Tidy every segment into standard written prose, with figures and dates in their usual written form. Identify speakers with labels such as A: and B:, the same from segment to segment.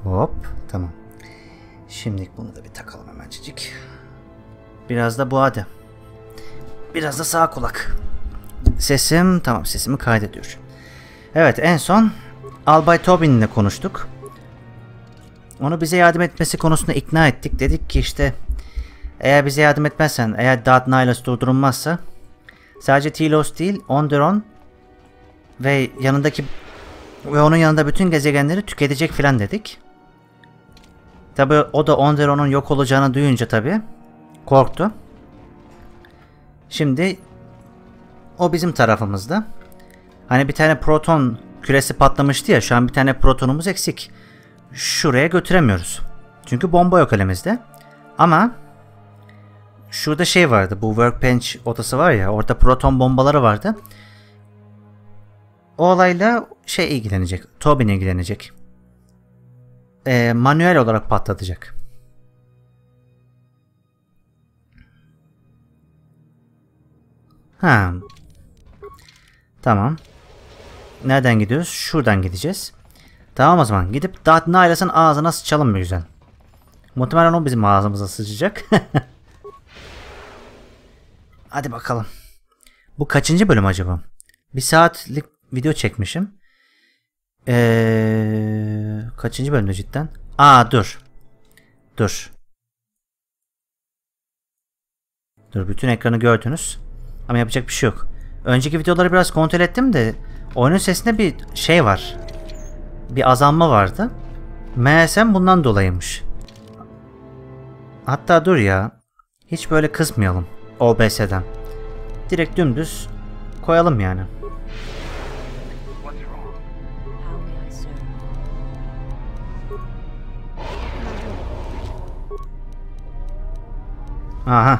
A: Hop, tamam. Şimdi bunu da bir takalım hemencik. Biraz da bu hadi. Biraz da sağ kulak. Sesim, tamam, sesimi kaydediyor. Evet, en son Albay Tobin ile konuştuk. Onu bize yardım etmesi konusunda ikna ettik. Dedik ki işte eğer bize yardım etmezsen, eğer Darth Nihilus durdurulmazsa sadece Telos değil, Onderon ve onun yanında bütün gezegenleri tüketecek filan dedik. Tabi o da Onderon'un yok olacağını duyunca tabi korktu. Şimdi o bizim tarafımızda. Hani bir tane proton küresi patlamıştı ya, şu an bir tane protonumuz eksik. Şuraya götüremiyoruz. Çünkü bomba yok elimizde. Ama şurada şey vardı, bu workbench odası var ya, orada proton bombaları vardı. O olayla şey ilgilenecek, Tobin ilgilenecek. Manuel olarak patlatacak. Ha. Tamam. Nereden gidiyoruz? Şuradan gideceğiz. Tamam, o zaman gidip Darth Nihilus'ın ağzına sıçalım mı güzel? Muhtemelen o bizim ağzımıza sıçacak. Hadi bakalım. Bu kaçıncı bölüm acaba? Bir saatlik video çekmişim. Kaçıncı bölümde cidden? Dur. Dur, bütün ekranı gördünüz. Ama yapacak bir şey yok. Önceki videoları biraz kontrol ettim de oyunun sesinde bir şey var. Bir azalma vardı. Meğersem bundan dolayıymış. Hatta dur ya. Hiç böyle kısmayalım OBS'den. Direkt dümdüz koyalım yani. Aha.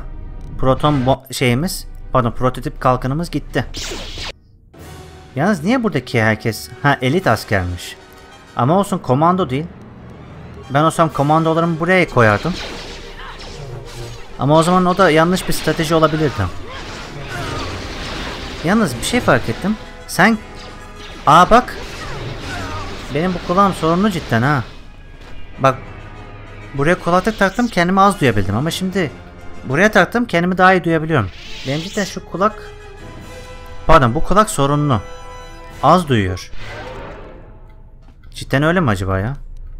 A: Prototip kalkanımız gitti. Yalnız niye buradaki herkes elit askermiş? Ama olsun, komando değil. Ben olsam komandolarımı buraya koyardım. Ama o zaman o da yanlış bir strateji olabilirdi. Yalnız bir şey fark ettim. Sen... bak. Benim bu kulağım sorunlu cidden ha. Bak. Buraya kulaklık taktım, kendimi az duyabildim ama şimdi buraya taktım, kendimi daha iyi duyabiliyorum. Benim cidden şu kulak... Pardon, bu kulak sorunlu. Az duyuyor. Cidden öyle mi acaba ya?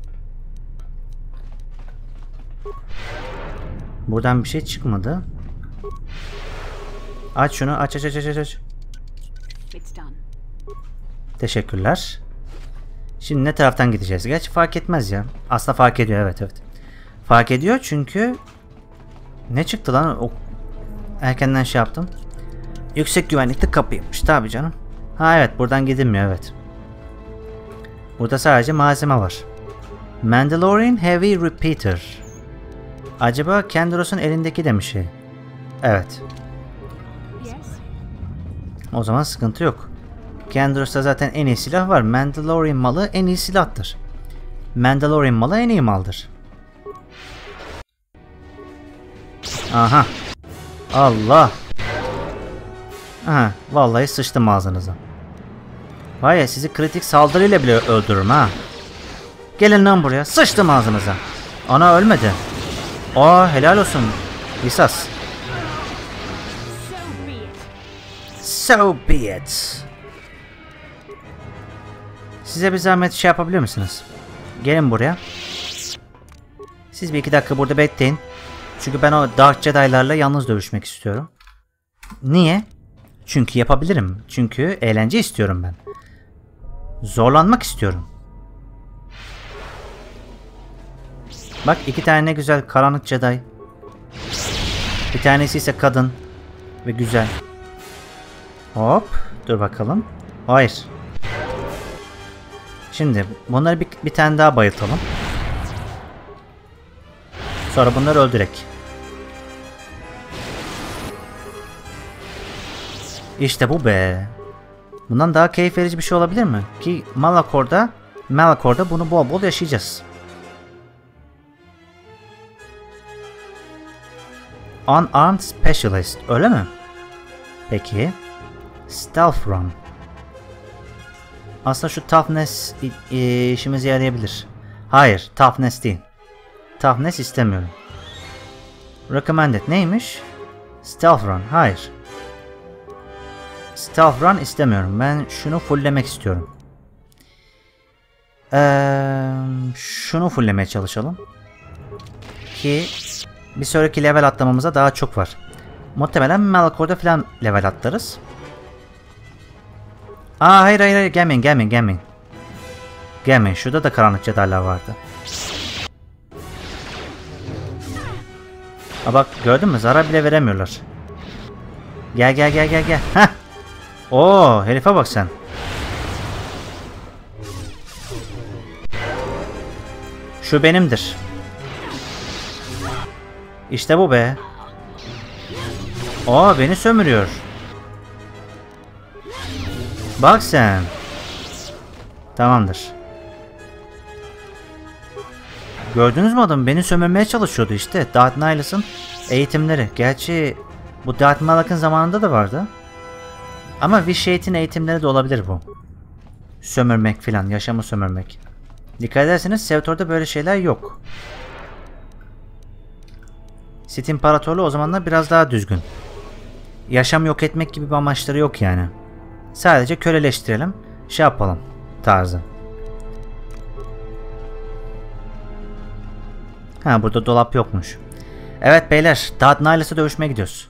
A: Buradan bir şey çıkmadı. Aç şunu, aç. Teşekkürler. Şimdi ne taraftan gideceğiz? Gerçi fark etmez ya. Aslında fark ediyor, evet. Fark ediyor çünkü... Ne çıktı lan? Erkenden şey yaptım. Yüksek güvenlikli kapıymış tabi canım. Evet, buradan gidilmiyor, evet. Burada sadece malzeme var. Mandalorian Heavy Repeater. Acaba Kendros'un elindeki de mi şey? Evet. O zaman sıkıntı yok. Kendros'ta zaten en iyi silah var. Mandalorian malı en iyi silahtır. Mandalorian malı en iyi maldır. Aha. Allah. Aha, vallahi sıçtım ağzınıza. Vay ya, sizi kritik saldırıyla bile öldürürüm ha. Gelin lan buraya, sıçtım ağzınıza. Ana ölmedi. Helal olsun. Lisas. So be it. Size bir zahmet şey yapabilir misiniz? Gelin buraya. Siz bir 2 dakika burada bekleyin. Çünkü ben o Dark Jedi'larla yalnız dövüşmek istiyorum. Niye? Çünkü yapabilirim. Çünkü eğlence istiyorum ben. Zorlanmak istiyorum. Bak, 2 tane ne güzel karanlık Jedi. Bir tanesi ise kadın. Ve güzel. Hop. Dur bakalım. Hayır. Şimdi bunları bir tane daha bayıltalım. Sonra bunları öldürek. İşte bu be. Bundan daha keyif verici bir şey olabilir mi? Ki Malachor'da bunu bol bol yaşayacağız. Unarmed Specialist, öyle mi? Peki. Stealth Run. Aslında şu toughness işimize yarayabilir. Hayır, toughness değil. Toughness istemiyorum. Recommended neymiş? Stealth run. Hayır. Stealth run istemiyorum. Ben şunu fulllemek istiyorum. Şunu fulllemeye çalışalım. Ki bir sonraki level atlamamıza daha çok var. Muhtemelen Malachor'da falan level atlarız. Hayır gelmeyin. Gelmeyin. Şurada da karanlık cedarlar vardı. Bak gördün mü? Zarar bile veremiyorlar. Gel. Heh. Oo, herife bak sen. Şu benimdir. İşte bu be. Beni sömürüyor. Bak sen. Tamamdır. Gördünüz mü adam? Beni sömürmeye çalışıyordu işte. Darth Nihilus'ın eğitimleri. Gerçi bu Darth Malak'ın zamanında da vardı. Ama Vitiate'in eğitimleri de olabilir bu. Sömürmek filan. Yaşamı sömürmek. Dikkat ederseniz Sevtor'da böyle şeyler yok. Sith İmparatorluğu o zamanlar biraz daha düzgün. Yaşam yok etmek gibi bir amaçları yok yani. Sadece köleleştirelim, şey yapalım tarzı. Burada dolap yokmuş. Evet beyler, Darth Nihilus'la dövüşmeye gidiyoruz.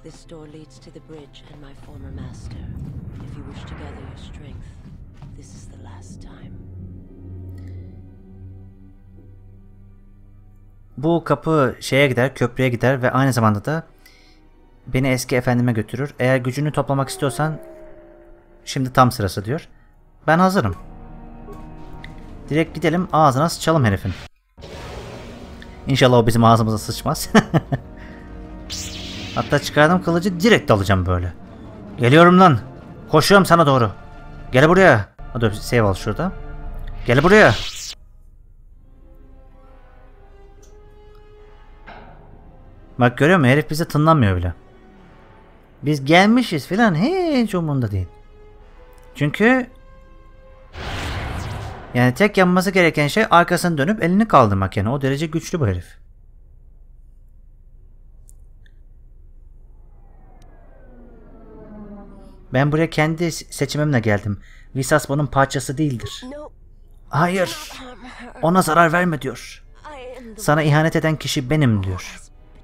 A: Bu kapı şeye gider, köprüye gider ve aynı zamanda da beni eski efendime götürür. Eğer gücünü toplamak istiyorsan şimdi tam sırası diyor. Ben hazırım. Direkt gidelim, ağzına sıçalım herifin. İnşallah o bizim ağzımıza sıçmaz. Hatta çıkardım kılıcı, direkt alacağım böyle. Geliyorum lan. Koşuyorum sana doğru. Gel buraya. Hadi save al şurada. Gel buraya. Bak görüyor musun? Herif bizi tınlamıyor bile. Biz gelmişiz filan hiç umurunda değil. Çünkü yani tek yapması gereken şey arkasını dönüp elini kaldırmak yani. O derece güçlü bu herif. Ben buraya kendi seçimimle geldim. Visas bunun parçası değildir. Hayır. Ona zarar verme diyor. Sana ihanet eden kişi benim diyor.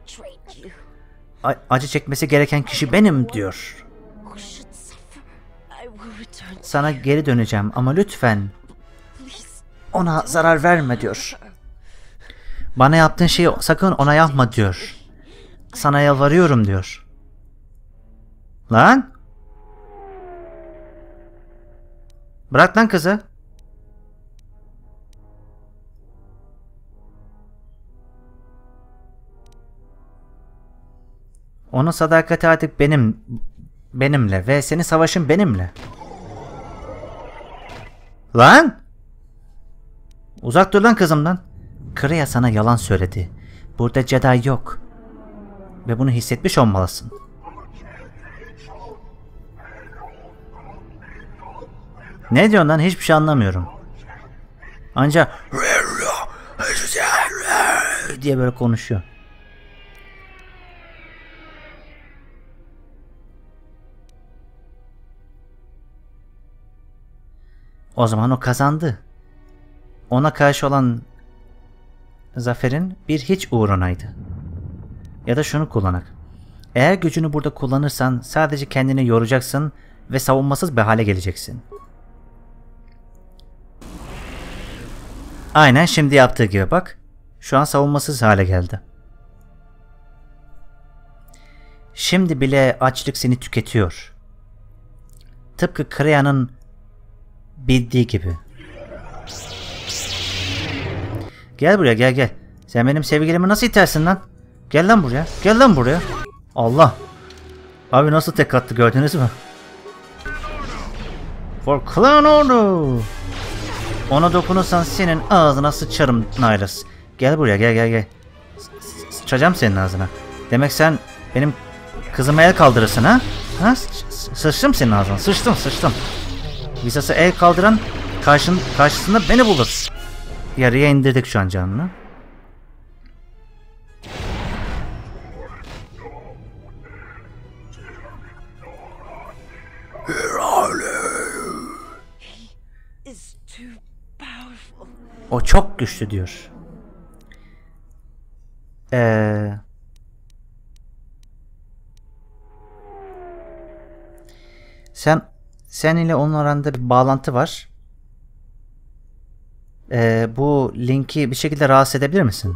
A: Acı çekmesi gereken kişi benim diyor. Sana geri döneceğim ama lütfen ona zarar verme diyor. Bana yaptığın şeyi sakın ona yapma diyor. Sana yalvarıyorum diyor. Lan! Bırak lan kızı. Onun sadakati artık benimle ve senin savaşın benimle. Lan! Uzak dur lan kızımdan. Kreia sana yalan söyledi. Burada Jedi yok. Ve bunu hissetmiş olmalısın. Ne diyorsun lan? Hiçbir şey anlamıyorum. Ancak diye böyle konuşuyor. O zaman o kazandı. Ona karşı olan zaferin bir hiç uğrunaydı. Ya da şunu kullanak. Eğer gücünü burada kullanırsan sadece kendini yoracaksın ve savunmasız bir hale geleceksin. Aynen şimdi yaptığı gibi bak. Şu an savunmasız hale geldi. Şimdi bile açlık seni tüketiyor. Tıpkı Kreia'nın bildiği gibi. Gel buraya gel. Sen benim sevgilimi nasıl itersin lan? Gel lan buraya. Gel lan buraya. Allah. Abi nasıl tek attı gördünüz mü? For Clan Order. Ona dokunursan senin ağzına sıçarım Nihilus. Gel buraya gel. Sıçacağım senin ağzına. Demek sen benim kızıma el kaldırırsın ha? Ha? Sıçtım senin ağzına. Sıçtım. Visas'a el kaldıran karşısında beni bulur. Yarıya indirdik şu an canını. O çok güçlü diyor. Sen ile onun arasında bir bağlantı var. Bu linki bir şekilde rahatsız edebilir misin?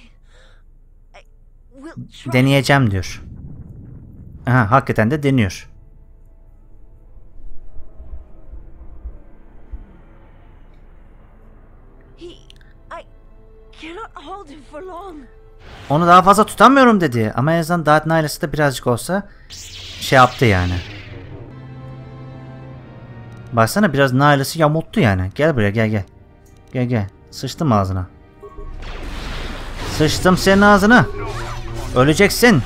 A: Deneyeceğim diyor. Aha, hakikaten de deniyor. Onu daha fazla tutamıyorum dedi. Ama en azından Darth Nihilus da birazcık olsa şey yaptı yani. Baksana biraz Nihilus'u yamulttu yani. Gel buraya, gel. Gel. Sıçtım ağzına. Sıçtım senin ağzına. Öleceksin.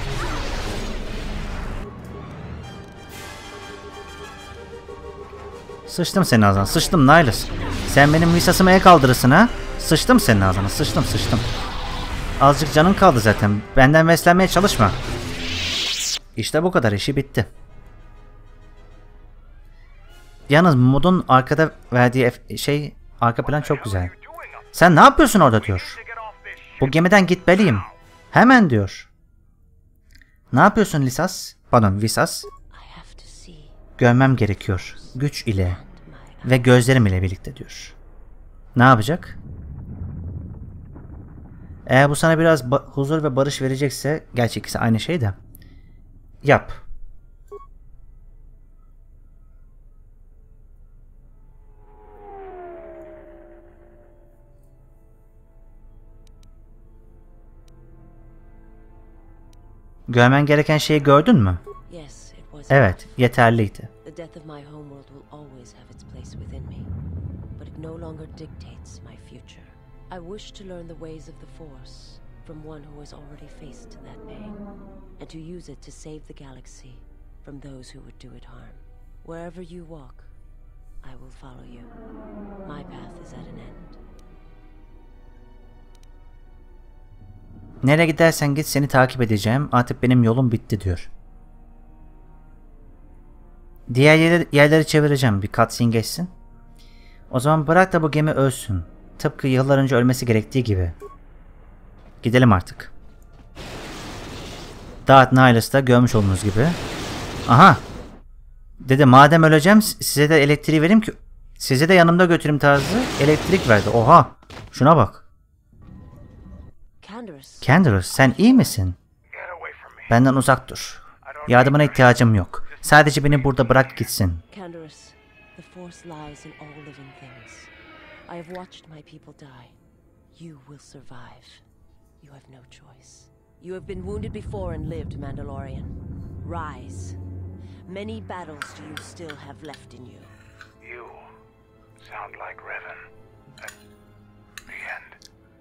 A: Sıçtım senin ağzına. Sıçtım Nihilus. Sen benim visasıma el kaldırırsın ha. Sıçtım senin ağzına. Sıçtım. Azıcık canın kaldı zaten. Benden beslenmeye çalışma. İşte bu kadar, işi bitti. Yalnız modun arkada verdiği arka plan çok güzel. Sen ne yapıyorsun orada diyor. Bu gemiden gitmeliyim. Hemen diyor. Ne yapıyorsun Visas? Görmem gerekiyor. Güç ile ve gözlerim ile birlikte diyor. Ne yapacak? Eğer bu sana biraz huzur ve barış verecekse, gerçi ikisi aynı şey de, yap. Görmen gereken şeyi gördün mü? Evet, yeterliydi.
B: I wish to learn the ways of the Force from one who has already faced that pain, and to use it to save the galaxy from those who would do it harm. Wherever you walk, I will follow you. My path is at an end.
A: Nereye gidersen git seni takip edeceğim. Artık benim yolum bitti diyor. Diğer yerleri çevireceğim. Bir cutscene geçsin. O zaman bırak da bu gemi ölsün. Tıpkı yıllar önce ölmesi gerektiği gibi. Gidelim artık. Darth Nihilus'ta görmüş olduğunuz gibi. Aha. Dedi madem öleceğim size de elektriği vereyim ki size de yanımda götüreyim tarzı elektrik verdi. Oha. Şuna bak. Canderous, sen iyi misin? Benden uzak dur. Yardımına ihtiyacım yok. Sadece beni burada bırak gitsin.
B: Canderous, the Force lies in all living things. I have watched my people die. You will survive. You have no choice. You have been wounded before and lived, Mandalorian. Rise. Many battles do you still have left in you.
C: You sound like Revan at the end.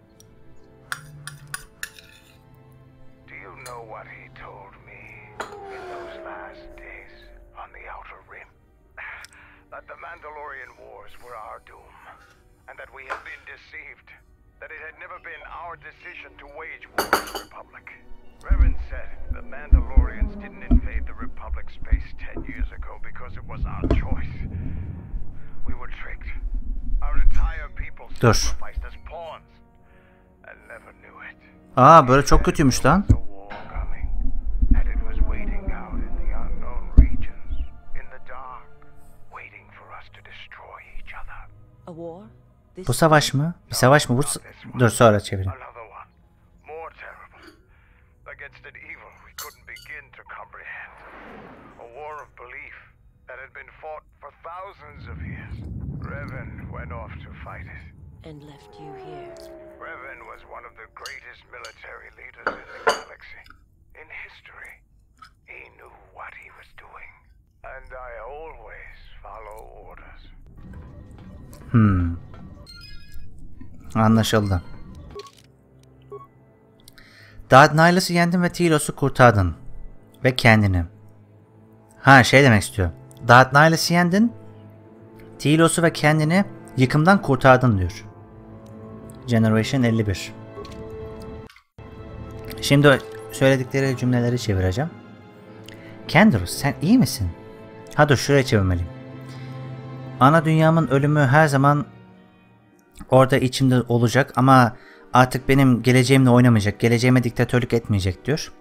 C: Do you know what he told me in those last days on the Outer Rim? That the Mandalorian Wars were our doom. And that we had been deceived. That it had never been our decision to wage war with the Republic. Revan said the Mandalorians didn't invade the Republic space 10 years ago because it was our choice. We were tricked. Our entire people sacrificed as pawns. And never knew it.
A: Aa, böyle çok kötüymüş lan.
C: And it was waiting out in the unknown regions, in the dark, waiting for us to destroy each other.
B: A war?
A: Bu savaş mı? Bir savaş mı? Dur sonra çevireyim.
C: Against an evil we couldn't begin to comprehend. A war of belief that had been fought for thousands of years. Revan went off to fight it.
B: And left you here.
C: Revan was one of the greatest military leaders in the galaxy. In history. He knew what he was doing. And I always follow orders.
A: Anlaşıldı. Darth Nihilus'u yendin ve Tylos'u kurtardın. Ve kendini. Ha, şey demek istiyor. Darth Nihilus'u yendin, Tylos'u ve kendini yıkımdan kurtardın diyor. Generation 51. Şimdi söyledikleri cümleleri çevireceğim. Canderous, sen iyi misin? Ha dur, şuraya çevirmeliyim. Ana dünyamın ölümü her zaman orada içimde olacak ama artık benim geleceğimle oynamayacak, geleceğime diktatörlük etmeyecek diyor.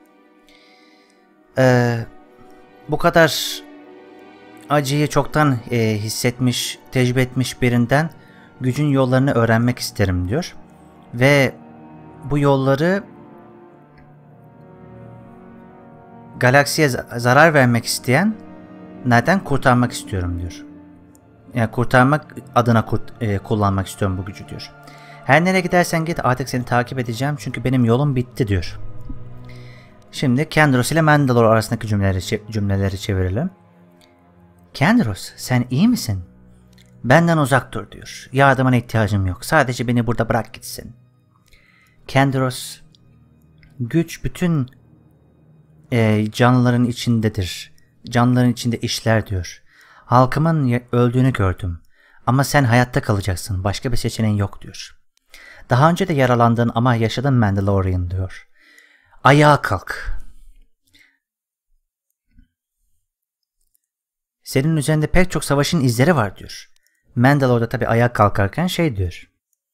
A: Bu kadar acıyı çoktan hissetmiş, tecrübe etmiş birinden gücün yollarını öğrenmek isterim diyor. Ve bu yolları galaksiye zarar vermek isteyen nereden kurtarmak istiyorum diyor. Yani kurtarmak adına kullanmak istiyorum bu gücü diyor. Her nereye gidersen git, artık seni takip edeceğim çünkü benim yolum bitti diyor. Şimdi Canderous ile Mandalore arasındaki cümleleri çevirelim. Canderous, sen iyi misin? Benden uzak dur diyor. Yardımına ihtiyacım yok. Sadece beni burada bırak gitsin. Canderous, güç bütün canlıların içindedir. Canlıların içinde işler diyor. Halkımın öldüğünü gördüm. Ama sen hayatta kalacaksın. Başka bir seçeneğin yok diyor. Daha önce de yaralandın ama yaşadın Mandalorian diyor. Ayağa kalk. Senin üzerinde pek çok savaşın izleri var diyor. Mandalore'da tabi ayağa kalkarken şey diyor.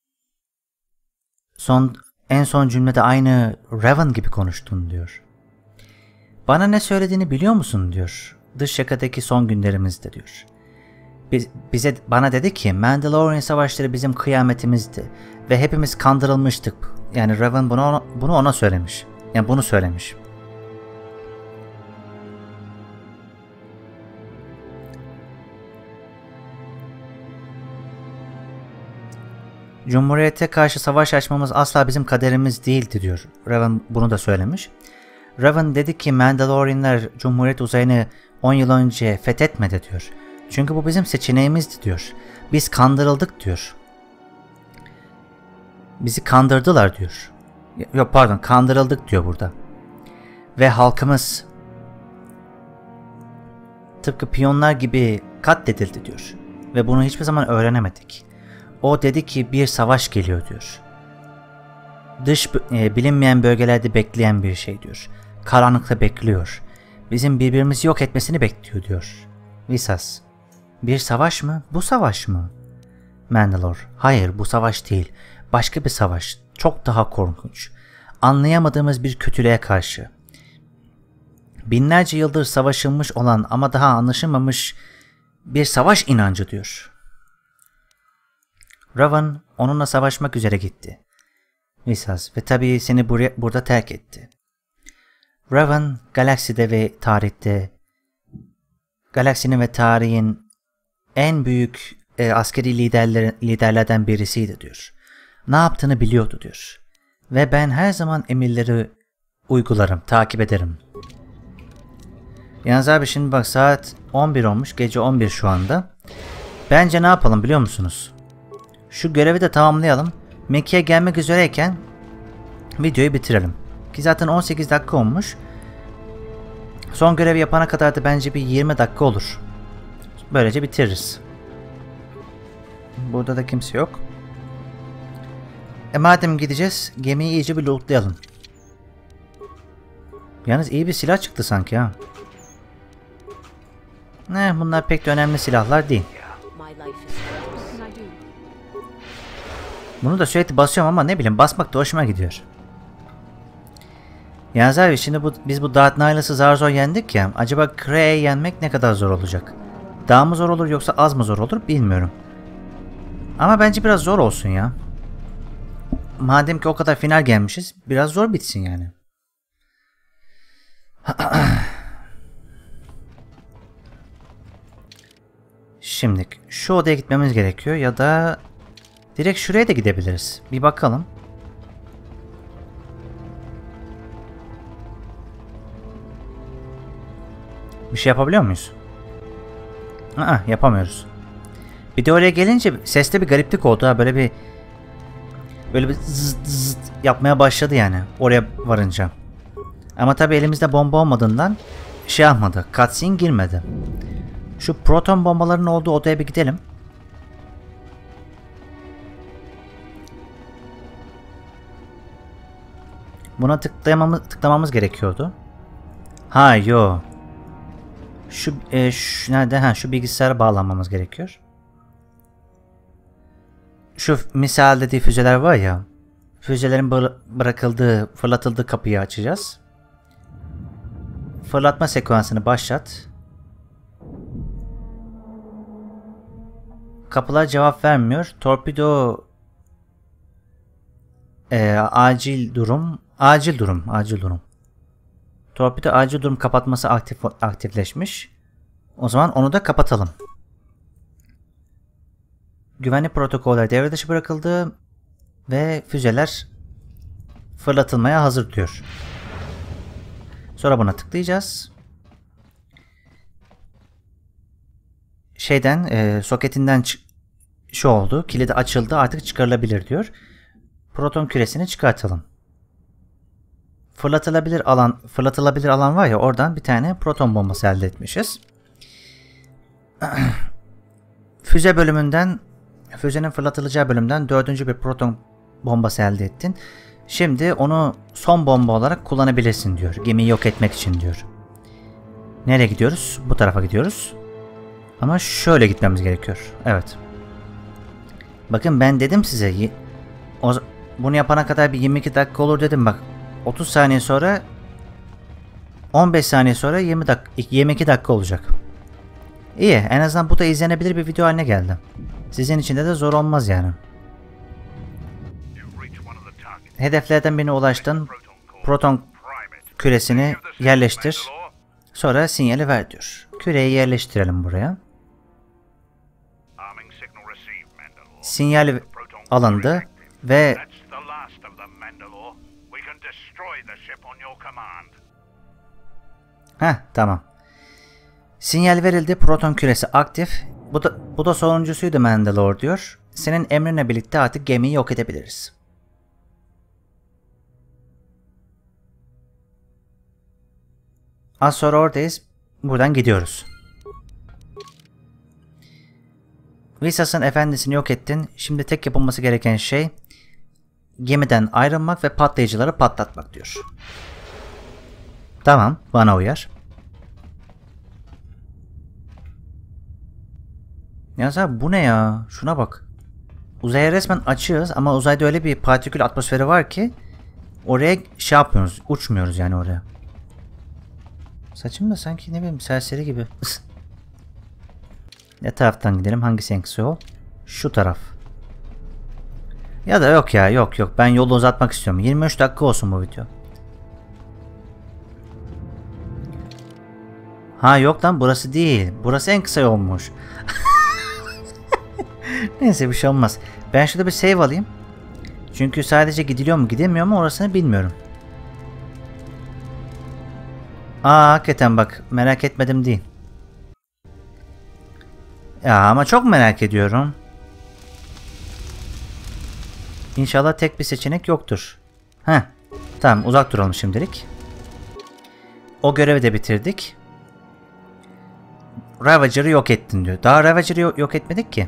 A: En son cümlede aynı Revan gibi konuştun diyor. Bana ne söylediğini biliyor musun diyor. Dış yakadaki son günlerimizde diyor. Bana dedi ki Mandalorian savaşları bizim kıyametimizdi ve hepimiz kandırılmıştık. Yani Revan bunu ona söylemiş. Yani bunu söylemiş. Cumhuriyete karşı savaş açmamız asla bizim kaderimiz değildi diyor. Revan bunu da söylemiş. Revan dedi ki Mandalorianlar Cumhuriyet uzayını 10 yıl önce fethetmedi diyor. Çünkü bu bizim seçeneğimizdi diyor. Biz kandırıldık diyor. Bizi kandırdılar diyor. Yok pardon, kandırıldık diyor burada. Ve halkımız tıpkı piyonlar gibi katledildi diyor. Ve bunu hiçbir zaman öğrenemedik. O dedi ki bir savaş geliyor diyor. Bilinmeyen bölgelerde bekleyen bir şey diyor. Karanlıkta bekliyor. Bizim birbirimizi yok etmesini bekliyor diyor. Visas. Bir savaş mı? Bu savaş mı? Mandalore. Hayır, bu savaş değil. Başka bir savaş. Çok daha korkunç. Anlayamadığımız bir kötülüğe karşı. Binlerce yıldır savaşılmış olan ama daha anlaşılmamış bir savaş inancı diyor. Revan onunla savaşmak üzere gitti. Visas ve tabii seni burada terk etti. Revan galakside ve tarihte, galaksinin ve tarihin en büyük askeri liderlerden birisiydi diyor. Ne yaptığını biliyordu diyor. Ve ben her zaman emirleri uygularım, takip ederim. Yalnız abi şimdi bak saat 11 olmuş, gece 11 şu anda. Bence ne yapalım biliyor musunuz? Şu görevi de tamamlayalım. Meki'ye gelmek üzereyken videoyu bitirelim. Ki zaten 18 dakika olmuş. Son görevi yapana kadar da bence bir 20 dakika olur. Böylece bitiririz. Burada da kimse yok. Madem gideceğiz, gemiyi iyice bir lootlayalım. Yalnız iyi bir silah çıktı sanki ha. Bunlar pek de önemli silahlar değil. Bunu da sürekli basıyorum ama ne bileyim, basmak da hoşuma gidiyor. Yalnız abi şimdi biz bu Darth Nihilus'ı zar zor yendik ya. Acaba Kree'yi yenmek ne kadar zor olacak? Daha mı zor olur yoksa az mı zor olur bilmiyorum. Ama bence biraz zor olsun ya. Madem ki o kadar final gelmişiz, biraz zor bitsin yani. Şimdi şu odaya gitmemiz gerekiyor ya da direkt şuraya da gidebiliriz. Bir bakalım. Bir şey yapabiliyor muyuz? Yapamıyoruz. Bir de oraya gelince seste bir gariplik oldu ha, böyle bir zıt zıt yapmaya başladı yani oraya varınca. Ama tabi elimizde bomba olmadığından şey yapmadı, cutscene girmedi. Şu proton bombaların olduğu odaya bir gidelim. Buna tıklamamız gerekiyordu. Ha yo. Şu nerede? Ha şu bilgisayara bağlanmamız gerekiyor. Şu misal dediği füzeler var ya. Füzelerin bırakıldığı, fırlatıldığı kapıyı açacağız. Fırlatma sekansını başlat. Kapılar cevap vermiyor. Torpido acil durum. Torpido acil durum kapatması aktifleşmiş. O zaman onu da kapatalım. Güvenlik protokolleri devre dışı bırakıldı ve füzeler fırlatılmaya hazır diyor. Sonra buna tıklayacağız. Soketinden şu oldu. Kilidi açıldı, artık çıkarılabilir diyor. Proton küresini çıkartalım. Fırlatılabilir alan var ya, oradan bir tane proton bombası elde etmişiz. Füzenin fırlatılacağı bölümden 4. bir proton bombası elde ettin. Şimdi onu son bomba olarak kullanabilirsin diyor. Gemiyi yok etmek için diyor. Nereye gidiyoruz? Bu tarafa gidiyoruz. Ama şöyle gitmemiz gerekiyor. Evet. Bakın ben dedim size. Bunu yapana kadar bir 22 dakika olur dedim bak. 30 saniye sonra 15 saniye sonra 22 dakika olacak. İyi, en azından bu da izlenebilir bir video haline geldi. Sizin için de zor olmaz yani. Hedeflerden birine ulaştın. Proton küresini yerleştir. Sonra sinyali ver diyor. Küreyi yerleştirelim buraya. Sinyal alındı ve tamam. Sinyal verildi. Proton küresi aktif. Bu da sonuncusuydu Mandalore diyor. Senin emrinle birlikte artık gemiyi yok edebiliriz. Az sonra oradayız. Buradan gidiyoruz. Vissas'ın efendisini yok ettin. Şimdi tek yapılması gereken şey gemiden ayrılmak ve patlayıcıları patlatmak diyor. Tamam, bana uyar. Ya bu ne ya? Şuna bak. Uzaya resmen açığız ama uzayda öyle bir partikül atmosferi var ki oraya yapmıyoruz, uçmuyoruz yani oraya. Saçım da sanki ne bileyim serseri gibi. Ne taraftan gidelim? Hangisi en kısa yol? Şu taraf. Ya da yok ya, yok ben yolu uzatmak istiyorum. 23 dakika olsun bu video. Ha yok lan, burası değil. Burası en kısa yolmuş. Neyse, bir şey olmaz. Ben şurada bir save alayım. Çünkü sadece gidiliyor mu gidemiyor mu orasını bilmiyorum. Hakikaten bak, merak etmedim değil. Ya ama çok merak ediyorum. İnşallah tek bir seçenek yoktur. Tamam, uzak duralım şimdilik. O görevi de bitirdik. Ravager'ı yok ettin diyor. Daha Ravager'ı yok etmedik ki.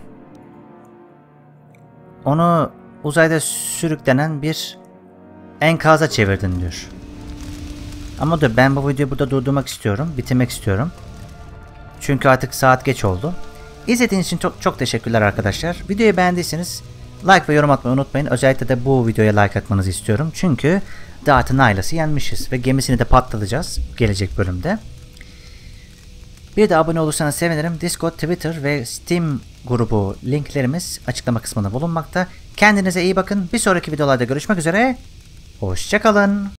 A: Onu uzayda sürüklenen bir enkaza çevirdin diyor. Ama dur, ben bu videoyu burada durdurmak istiyorum. Bitirmek istiyorum. Çünkü artık saat geç oldu. İzlediğiniz için çok teşekkürler arkadaşlar. Videoyu beğendiyseniz like ve yorum atmayı unutmayın. Özellikle de bu videoya like atmanızı istiyorum. Çünkü Da'at'ın ailesi yenmişiz ve gemisini de patlatacağız gelecek bölümde. Bir de abone olursanız sevinirim. Discord, Twitter ve Steam grubu linklerimiz açıklama kısmında bulunmakta. Kendinize iyi bakın. Bir sonraki videolarda görüşmek üzere. Hoşça kalın.